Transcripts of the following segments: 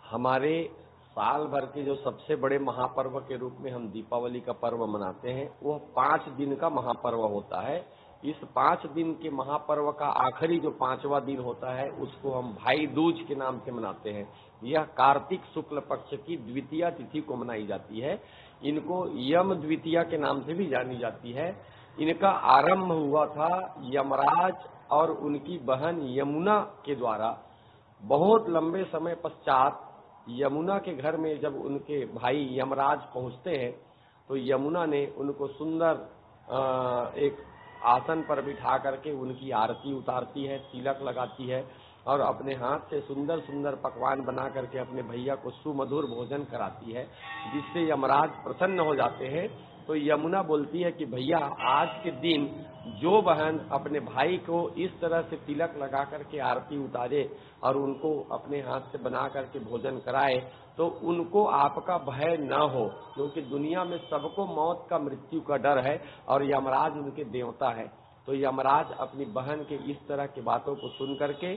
हमारे साल भर के जो सबसे बड़े महापर्व के रूप में हम दीपावली का पर्व मनाते हैं, वह 5 दिन का महापर्व होता है। इस 5 दिन के महापर्व का आखिरी जो 5वां दिन होता है, उसको हम भाई दूज के नाम से मनाते हैं। यह कार्तिक शुक्ल पक्ष की द्वितीया तिथि को मनाई जाती है। इनको यम द्वितीया के नाम से भी जानी जाती है। इनका आरंभ हुआ था यमराज और उनकी बहन यमुना के द्वारा। बहुत लंबे समय पश्चात यमुना के घर में जब उनके भाई यमराज पहुंचते हैं, तो यमुना ने उनको सुंदर एक आसन पर बिठा करके उनकी आरती उतारती है, तिलक लगाती है और अपने हाथ से सुंदर सुंदर पकवान बना करके अपने भैया को सुमधुर भोजन कराती है, जिससे यमराज प्रसन्न हो जाते हैं। तो यमुना बोलती है कि भैया, आज के दिन जो बहन अपने भाई को इस तरह से तिलक लगा करके आरती उतारे और उनको अपने हाथ से बना करके भोजन कराए, तो उनको आपका भय न हो, क्योंकि दुनिया में सबको मौत का, मृत्यु का डर है और यमराज उनके देवता है। तो यमराज अपनी बहन के इस तरह की बातों को सुन करके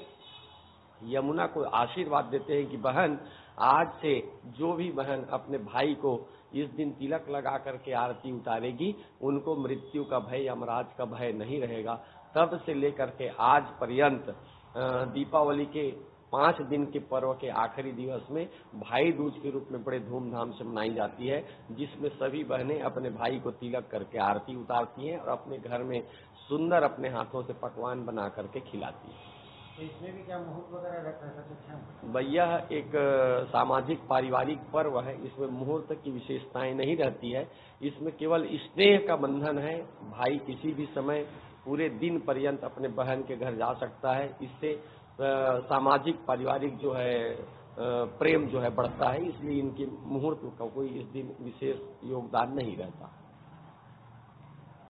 यमुना को आशीर्वाद देते हैं कि बहन, आज से जो भी बहन अपने भाई को इस दिन तिलक लगा करके आरती उतारेगी, उनको मृत्यु का भय, यमराज का भय नहीं रहेगा। तब से लेकर के आज पर्यंत दीपावली के 5 दिन के पर्व के आखिरी दिवस में भाई दूज के रूप में बड़े धूमधाम से मनाई जाती है, जिसमें सभी बहनें अपने भाई को तिलक करके आरती उतारती हैं और अपने घर में सुंदर अपने हाथों से पकवान बना करके खिलाती हैं। तो इसमें भी क्या मुहूर्त वगैरह रहता है? भैया, एक सामाजिक पारिवारिक पर्व है, इसमें मुहूर्त की विशेषताएं नहीं रहती है। इसमें केवल स्नेह का बंधन है। भाई किसी भी समय पूरे दिन पर्यंत अपने बहन के घर जा सकता है। इससे सामाजिक पारिवारिक जो है प्रेम जो है बढ़ता है। इसलिए इनके मुहूर्त का कोई इस दिन विशेष योगदान नहीं रहता।